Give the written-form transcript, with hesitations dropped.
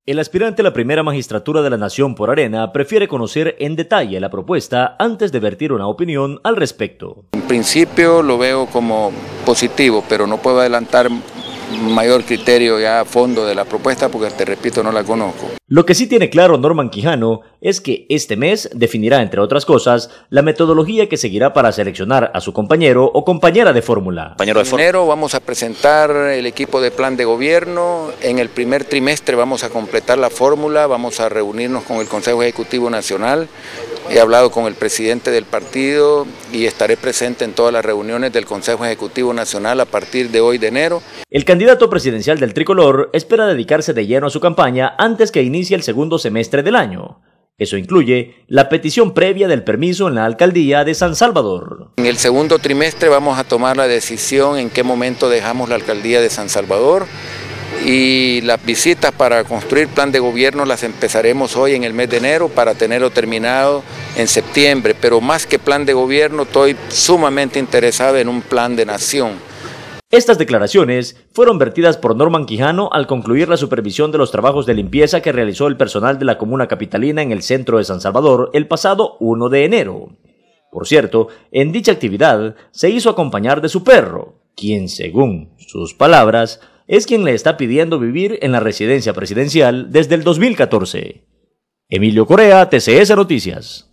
El aspirante a la primera magistratura de la Nación por Arena prefiere conocer en detalle la propuesta antes de vertir una opinión al respecto. En principio lo veo como positivo, pero no puedo adelantar mayor criterio ya a fondo de la propuesta porque, te repito, no la conozco. Lo que sí tiene claro Norman Quijano es que este mes definirá, entre otras cosas, la metodología que seguirá para seleccionar a su compañero o compañera de fórmula. En enero vamos a presentar el equipo de plan de gobierno, en el primer trimestre vamos a completar la fórmula, vamos a reunirnos con el Consejo Ejecutivo Nacional. He hablado con el presidente del partido y estaré presente en todas las reuniones del Consejo Ejecutivo Nacional a partir de hoy de enero. El candidato presidencial del Tricolor espera dedicarse de lleno a su campaña antes que inicie el segundo semestre del año. Eso incluye la petición previa del permiso en la alcaldía de San Salvador. En el segundo trimestre vamos a tomar la decisión en qué momento dejamos la alcaldía de San Salvador. Y las visitas para construir plan de gobierno las empezaremos hoy en el mes de enero para tenerlo terminado en septiembre, pero más que plan de gobierno estoy sumamente interesado en un plan de nación. Estas declaraciones fueron vertidas por Norman Quijano al concluir la supervisión de los trabajos de limpieza que realizó el personal de la comuna capitalina en el centro de San Salvador el pasado 1 de enero. Por cierto, en dicha actividad se hizo acompañar de su perro, quien, según sus palabras, es quien le está pidiendo vivir en la residencia presidencial desde el 2014. Emilio Correa, TCS Noticias.